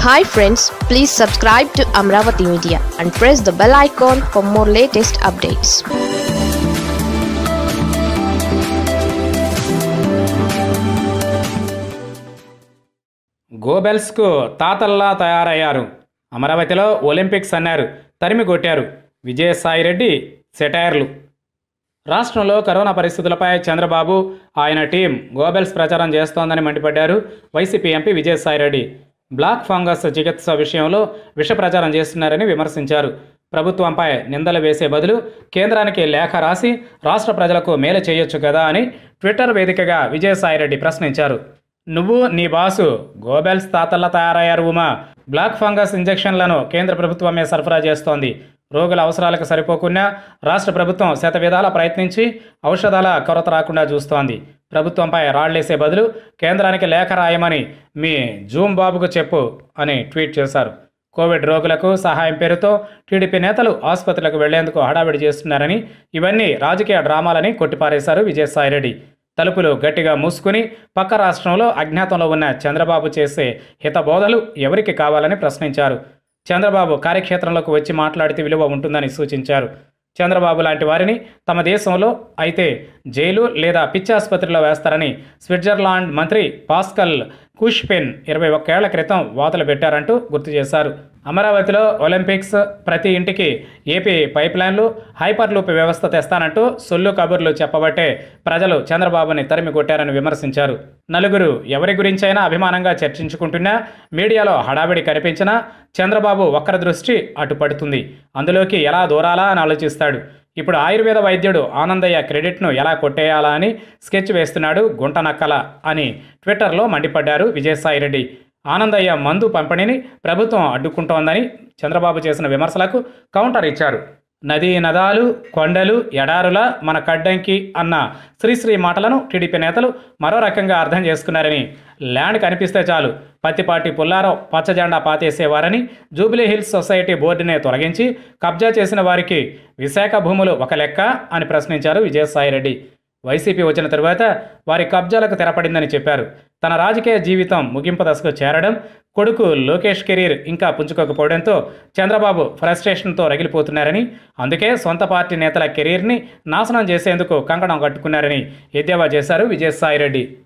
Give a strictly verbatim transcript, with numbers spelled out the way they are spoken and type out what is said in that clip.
Hi friends, please subscribe to Amravati Media and press the bell icon for more latest updates. గోబెల్స్కు తాతల్లా తయారయ్యారు. అమరావతిలో Olympics అన్నారు, తరిమి కొట్టారు. విజయసాయిరెడ్డి సెటైర్లు. రాష్ట్రంలో కరోనా పరిస్థితులపై చంద్రబాబు, ఆయన టీం గోబెల్స్ ప్రచారం చేస్తోందని మండిపడ్డారు YCP MP Vijayasai Reddy. Black fungus చికిత్స విషయంలో విష ప్రచారం చేస్తున్నారని విమర్శించారు. ప్రభుత్వంపై నిందలు వేసే బదులు కేంద్రానికి లేఖ రాసి రాష్ట్ర ప్రజలకు మేలు చేయొచ్చు కదా అని ట్విట్టర్ వేదికగా విజయసాయిరెడ్డి ప్రశ్నించారు. నువ్వు నీ బాసు గోబెల్స్ తాతల్లా తయారయ్యారు ఉమా. బ్లాక్ ఫంగస్ ఇంజెక్షన్లను కేంద్ర ప్రభుత్వమే సరఫరా చేస్తోంది. రోగుల అవసరాలకు సరిపోకుండా రాష్ట్ర ప్రభుత్వం శతవిధాలా ప్రయత్నించి ఔషధాల కొరత రాకుండా చూస్తోంది. ప్రభుత్వంపై రాళ్లేసే బదులు కేంద్రానికి లేఖ రాయమని మీ జూమ్ బాబుకు చెప్పు అని ట్వీట్ చేశారు. కోవిడ్ రోగులకు సహాయం పేరుతో టీడీపీ నేతలు ఆసుపత్రులకు వెళ్లేందుకు హడావిడి చేస్తున్నారని, ఇవన్నీ రాజకీయ డ్రామాలని కొట్టిపారేశారు విజయసాయిరెడ్డి. తలుపులు గట్టిగా మూసుకుని పక్క రాష్ట్రంలో అజ్ఞాతంలో ఉన్న చంద్రబాబు చేసే హితబోధలు ఎవరికి కావాలని ప్రశ్నించారు. చంద్రబాబు కార్యక్షేత్రంలోకి వచ్చి మాట్లాడితే విలువ ఉంటుందని సూచించారు. చంద్రబాబు లాంటి వారిని తమ దేశంలో అయితే జైలు లేదా పిచ్చాసుపత్రిలో వేస్తారని స్విట్జర్లాండ్ మంత్రి పాస్కల్ కుష్పెన్ ఇరవై ఒక్కేళ్ల క్రితం వాతలు పెట్టారంటూ గుర్తు చేశారు. అమరావతిలో ఒలింపిక్స్, ప్రతి ఇంటికి ఏపీ పైప్లైన్లు, హైపర్ లూప్ వ్యవస్థ తెస్తానంటూ సొల్లు కబుర్లు చెప్పబట్టే ప్రజలు చంద్రబాబుని తరిమి కొట్టారని విమర్శించారు. నలుగురు ఎవరి గురించైనా అభిమానంగా చర్చించుకుంటున్నా, మీడియాలో హడావిడి కనిపించినా చంద్రబాబు ఒక్కరి దృష్టి అటు పడుతుంది. అందులోకి ఎలా దూరాలా అని ఆలోచిస్తాడు. ఇప్పుడు ఆయుర్వేద వైద్యుడు ఆనందయ్య క్రెడిట్ను ఎలా కొట్టేయాలా అని స్కెచ్ వేస్తున్నాడు గుంటనక్కల అని ట్విట్టర్లో మండిపడ్డారు విజయసాయిరెడ్డి. ఆనందయ్య మందు పంపిణీని ప్రభుత్వం అడ్డుకుంటోందని చంద్రబాబు చేసిన విమర్శలకు కౌంటర్ ఇచ్చారు. నదీ నదాలు, కొండలు, ఎడారుల మన కడ్డంకి అన్న శ్రీశ్రీ మాటలను టీడీపీ నేతలు మరో రకంగా అర్థం చేసుకున్నారని, ల్యాండ్ కనిపిస్తే చాలు పత్తిపాటి పుల్లారావు పచ్చజెండా పాతేసేవారని, జూబిలీ హిల్స్ సొసైటీ బోర్డునే తొలగించి కబ్జా చేసిన వారికి విశాఖ భూములు ఒక లెక్క అని ప్రశ్నించారు విజయసాయిరెడ్డి. వైసీపీ వచ్చిన తరువాత వారి కబ్జాలకు తెరపడిందని చెప్పారు. తన రాజకీయ జీవితం ముగింపు దశకు చేరడం, కొడుకు లోకేష్ కెరీర్ ఇంకా పుంజుకోకపోవడంతో చంద్రబాబు ఫ్రస్ట్రేషన్తో రగిలిపోతున్నారని, అందుకే సొంత పార్టీ నేతల కెరీర్ని నాశనం చేసేందుకు కంకణం కట్టుకున్నారని ఎద్దేవా చేశారు విజయసాయిరెడ్డి.